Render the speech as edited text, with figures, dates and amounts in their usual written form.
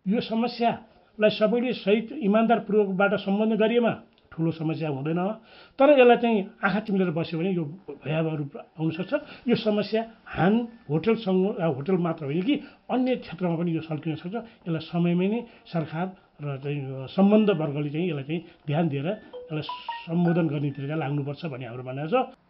यो समस्यालाई सबैले सही इमान्दारपूर्वकबाट सम्बन्ध गरिएमा ठुलो समस्या हुँदैन। तर यसलाई चाहिँ आँखा चिम्लेर बस्यो भने यो भयावह रूप आउनसक्छ। यो समस्या होटल मात्र होइन कि अन्य क्षेत्रमा पनि यो सल्किन सक्छ। यसलाई समयमै नै सरकार र चाहिँ सम्बन्ध वर्गले चाहिँ यसलाई चाहिँ ध्यान दिएर यसलाई सम्बोधन गर्नेतिर चाहिँ लाग्नुपर्छ भन्ने हाम्रो भनाइ छ।